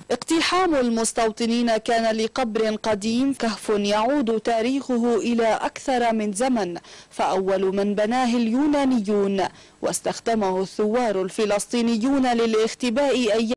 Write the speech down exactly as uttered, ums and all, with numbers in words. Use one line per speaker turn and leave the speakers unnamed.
اقتحام المستوطنين كان لقبر قديم، كهف يعود تاريخه إلى أكثر من زمن، فأول من بناه اليونانيون واستخدمه الثوار الفلسطينيون للاختباء أيام